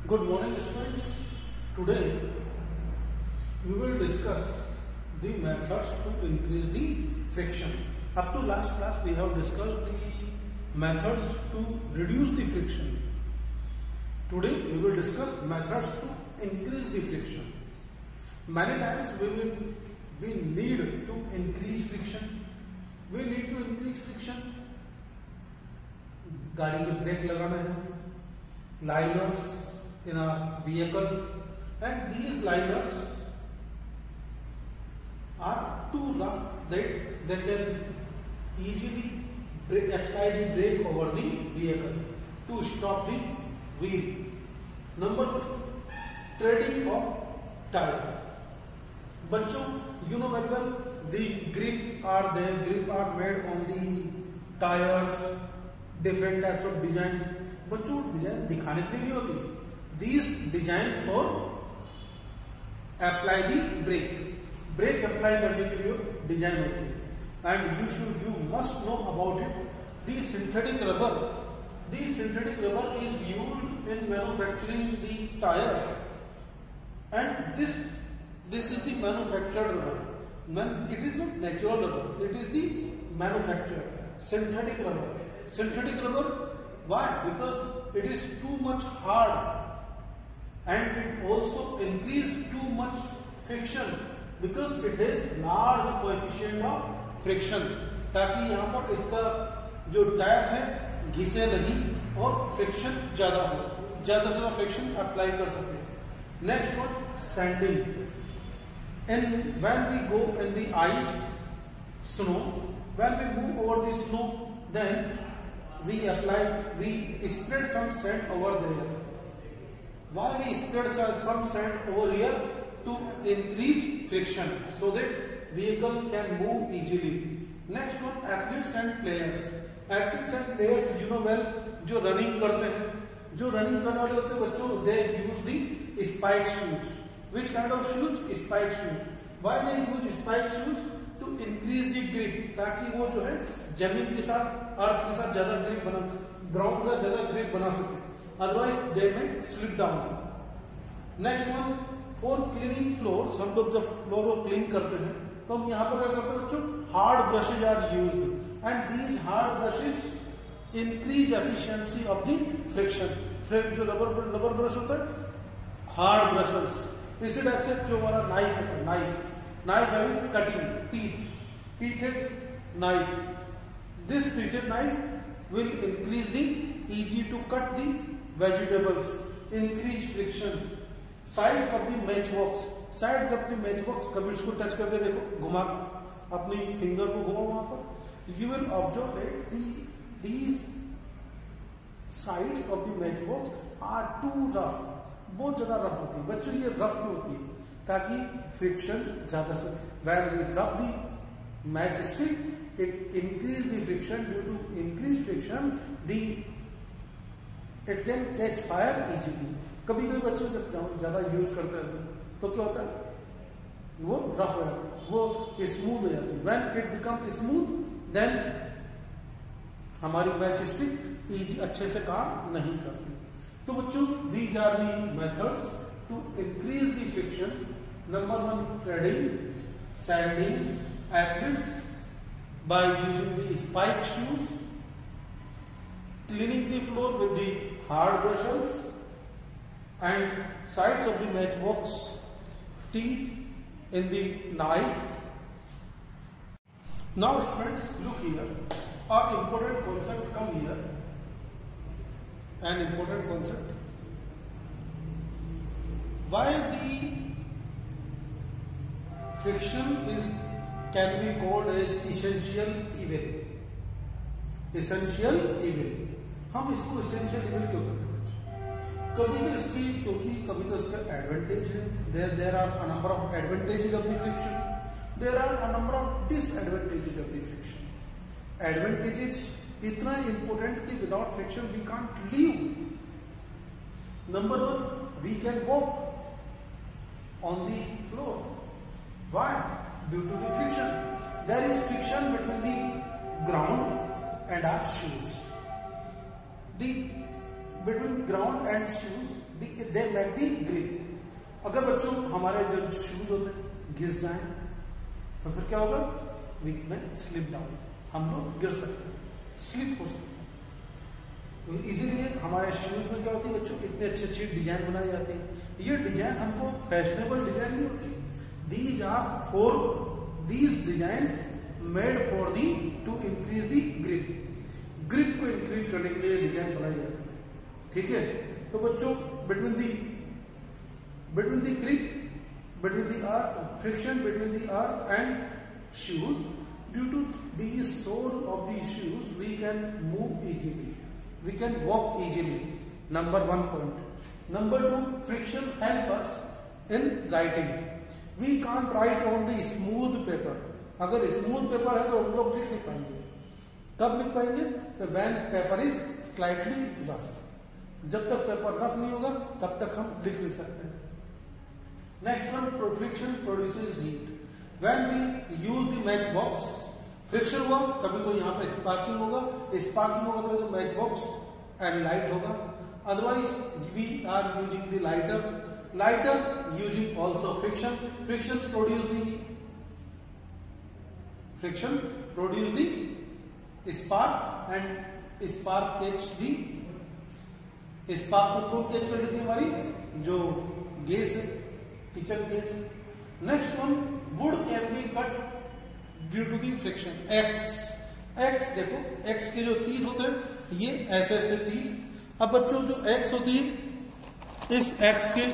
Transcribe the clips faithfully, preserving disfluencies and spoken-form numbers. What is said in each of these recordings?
Good morning, students. Today we will discuss the methods to increase the friction. Up to last class we have discussed the methods to reduce the friction. Today we will discuss methods to increase the friction. Many times we will we need to increase friction. We need to increase friction. गाड़ी के break लगाना है, liners in a vehicle, and these liners are too rough that they can easily break, apply the brake over the vehicle to stop the wheel. Number two, treading of tire. बच्चों, you know very well the grip are there. Grip are made on the tires. Different types of design. बच्चों design दिखाने के लिए नहीं होती. These design for apply the brake. Brake apply करने के लिए डिजाइन होती है. And you should you must know about it. The synthetic rubber. The synthetic rubber is used in manufacturing the tires. And this this is the manufactured rubber. Man, it is not natural rubber. It is the manufactured synthetic rubber. Synthetic rubber, why? Because it is too much hard and it also increase too much friction because it has large coefficient of friction, ताकि यहाँ पर इसका जो tyre है घिसे नहीं और friction ज्यादा हो, ज्यादा से ज्यादा फ्रिक्शन अप्लाई कर सके. Next one, sanding. And when we go in the ice, snow, when we move over the snow, then we apply, we spread some sand over there. Why we spread some sand over here? To increase friction so that vehicle can move easily. Next one, athletes and players. Athletes and players, you know well, जो running करते हैं, जो running करने वाले होते हैं बच्चों, they use the spike shoes. Which kind of shoes? Spike shoes. Why they use spike shoes? To increase the grip, ताकि वो जो है जमीन के साथ, अर्थ के साथ ज्यादा ग्रिप बना, ग्राउंड के साथ ज्यादा ग्रिप बना सके. Otherwise they may slip down. Next one, for cleaning floors. हम लोग जब फ्लोर को क्लीन करते हैं तो हम यहाँ पर क्या करते हैं बच्चों? Hard brushes are used and these hard brushes increase efficiency of the friction. जो रबर रबर ब्रश होता है, हार्ड ब्रशेस. इसी टाइप से जो हमारा नाइफ होता है, knife Knife having cutting teeth, teethed knife. This teethed knife will increase the easy to cut the vegetables, increase friction. Sides of the matchbox, sides of the matchbox. कभी इसको touch करके देखो, घुमा अपनी फिंगर को घुमाओ वहां पर. You will observe that the these sides of the matchbox are too rough. बहुत ज्यादा रफ होती है बच्चों. ये रफ क्यों होती है? ताकि फ्रिक्शन ज्यादा से, when we rub the matchstick, it increase the friction. Due to increased friction, the it can catch fire easily. कभी कभी बच्चों जब ज्यादा यूज करते हैं तो क्या होता है? वो रफ हो जाती है, वो स्मूथ हो जाती है. when it become smooth, then हमारी मैचस्टिक इजी अच्छे से काम नहीं करती. तो बच्चों, these are the methods to increase the friction. Number one, treading, sanding, athletes by using the spike shoes, cleaning the floor with the hard brushes, and sides of the matchbox, teeth in the knife. Now, friends, look here. An important concept come here. An important concept. Why the friction is can be called as essential evil. Essential evil. हम इसको essential evil क्यों कहते हैं बच्चों? कभी तो इसकी क्योंकि कभी तो इसका एडवांटेज है. there there are a number of advantages of the friction. there are a number of disadvantages of the friction. advantages इतना important कि without friction we can't live. Number one, we can walk on the floor. Why? Due to the friction. There is friction between the ground and our shoes. The between ground and shoes, the they make the grip. अगर बच्चों हमारे जो shoes होते हैं घिस जाएं तो फिर क्या होगा, वी में स्लिप डाउन, हम लोग गिर सकते हैं, स्लिप हो सकते हैं। इसीलिए हमारे शूज में क्या होती है बच्चों, इतने अच्छी अच्छी डिजाइन बनाई जाती है। ये डिजाइन हमको फैशनेबल डिजाइन नहीं होती, these are for these design made for the to increase the grip, grip को इंक्रीज करने के लिए डिजाइन बनाई जाती है, ठीक है। तो बच्चों between the between the grip between the earth, friction between the earth and shoes, due to the sole of the shoes we can move easily, we can walk easily, number one point. Number two, friction help us in writing, we can't write on the smooth paper, अगर smooth paper है तो हम लोग लिख नहीं पाएंगे। कब लिख पाएंगे, तो when paper is slightly rough, जब तक पेपर रफ नहीं होगा तब तक हम लिख नहीं सकते। Next one, friction produces heat, When we use the match box, फ्रिक्शन हुआ तभी तो यहाँ पर स्पार्किंग होगा, स्पार्किंग होगा तो, तो मैच बॉक्स एंड लाइट होगा। Otherwise we are using the lighter, lighter using also friction, friction produce the friction produce the spark and spark catch the, spark को कौन कैच कर लेती है, हमारी जो गैस है, kitchen gas. Next one, wood can be cut due to the friction, axe, axe देखो axe के जो टीथ होते हैं ये ऐसे ऐसे टीथ। अब बच्चों जो एक्स होती है, इस एक्स के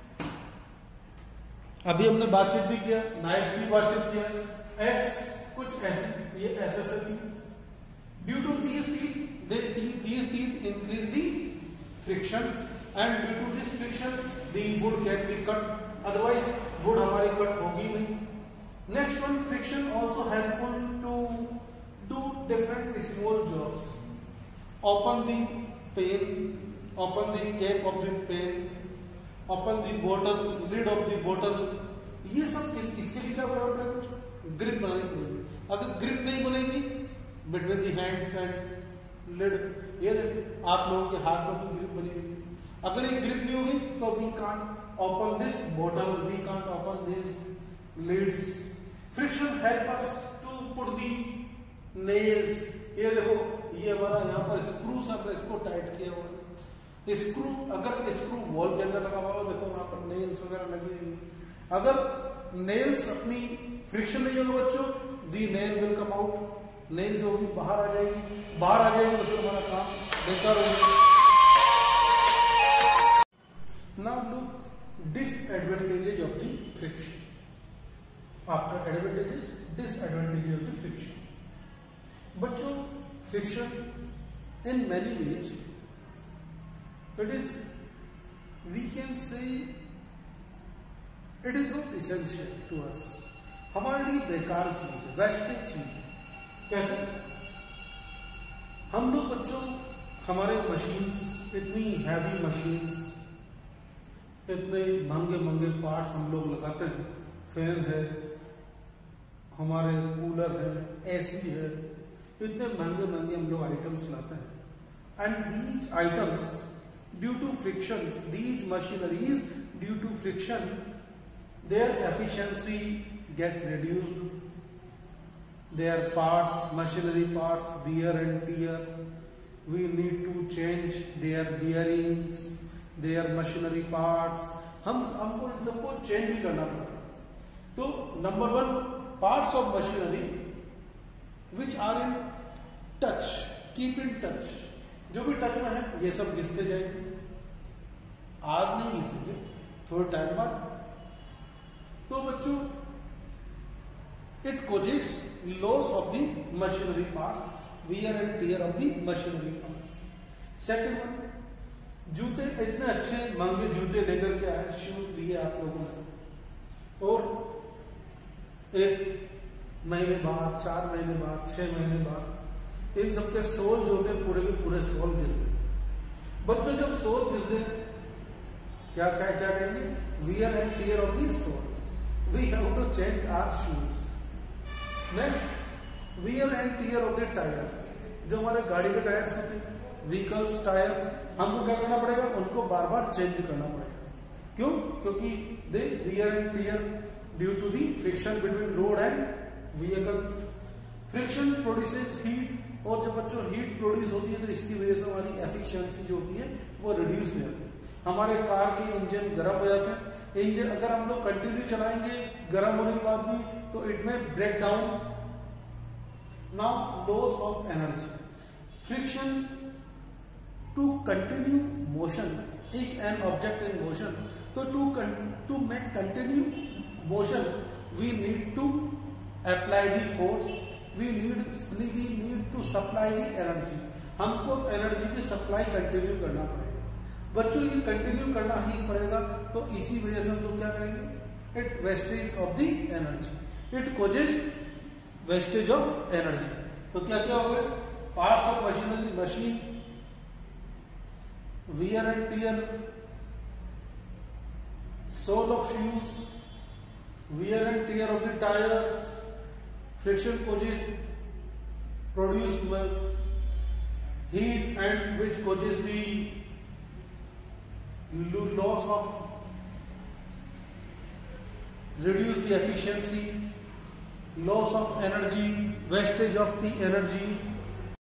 अभी हमने बातचीत भी किया, नाइफ की बातचीत किया, एक्स कुछ ऐसे, ये ऐसे ऐसे teeth, due to these teeth they these teeth increase the friction and due to this friction the wood can be cut, otherwise wood हमारी कट होगी नहीं। Next one, friction also helpful to do different small jobs, open the pen, open the cap of the pen, open the बोतल, lid of the बोतल, ये सब किस इसके लिए क्या करना पड़ेगा, कुछ ग्रिप बनानी पड़ेगी। अगर ग्रिप नहीं बनेगी between the hands and lid, ये आप लोगों के हाथ में ग्रिप बनी हुई, अगर ये ग्रिप नहीं होगी तो we can't open this bottle, we can't open these lids. Friction help us to put the nails, ये देखो ये हमारा यहाँ पर स्क्रू से हमने इसको टाइट किया हुआ है, स्क्रू अगर स्क्रू वॉल के अंदर लगा हुआ, देखो वहां पर नेल्स वगैरह लगी हुई, अगर नेल्स अपनी फ्रिक्शन नहीं होगा बच्चों, the nail will come out, nail जो होगी बाहर आ जाएगी, बाहर आ जाएगी तो फिर हमारा काम बेकार हो जाएगा। Now look disadvantages of the friction. After advantages, disadvantages of the friction. बच्चों friction in many ways, it is, we can say it is not essential to us, हमारे लिए बेकार चीज है, वेस्टेज चीज है। कैसे? हम लोग बच्चों हमारे मशीन्स, इतनी हैवी मशीन्स, इतने महंगे महंगे पार्ट्स हम लोग लगाते हैं, फैन है, हमारे कूलर है, एसी है, इतने महंगे महंगे हम लोग आइटम्स लाते हैं, and these items due to friction, these machineries due to friction, their efficiency get reduced, their parts, machinery parts wear and tear, we need to change their bearings, their machinery parts, हम हमको इन सबको change करना पड़ता है। तो number one, parts of machinery which are in touch, keep in touch, जो भी टच में है ये सब घिसते जाएंगे, आज नहीं घिसेंगे, थोड़े टाइम बाद। तो बच्चों it causes loss of the machinery parts, wear and tear of the machinery parts. Second one, जूते इतने अच्छे महंगे जूते लेकर के आए, शूज लिए आप लोगों ने, और एक महीने बाद, चार महीने बाद, छह महीने बाद इन सबके सोल जो होते हैं पूरे के पूरे सोल घिस गए। बच्चों जब सोल घिस गए क्या क्या क्या कहेंगे, wear and tear of the sole, we have to change our shoes. Next, wear and tear of the tires, जो हमारे गाड़ी के टायर्स होते हैं व्हीकल्स टायर, हमको क्या करना पड़ेगा, उनको बार बार चेंज करना पड़ेगा। क्यों? क्योंकि they wear and tear due to the friction between road and vehicle. Friction produces heat, और जब बच्चों हीट प्रोड्यूस होती है तो इसकी वजह से हमारी एफिशिएंसी जो होती है वो रिड्यूस हो जाती है। हमारे कार के इंजन गर्म हो जाते हैं। इंजन अगर हम लोग कंटिन्यू चलाएंगे गर्म होने के बाद भी तो it may break down. Now loss of energy, friction to continue motion, if an object in motion, तो to to make continue motion we need to apply the force, we need we need to supply the energy. हमको energy की supply continue करना पड़ेगा। बच्चों ये continue करना ही पड़ेगा, तो इसी वजह से हम लोग क्या करेंगे, it wastage of the energy, it causes wastage of energy. तो क्या क्या हो गए, parts of machinery, machine, wear and tear, sole of shoes, wear and tear of the tyre, friction causes produce heat and which causes the loss of, reduce the efficiency, loss of energy, wastage of the energy,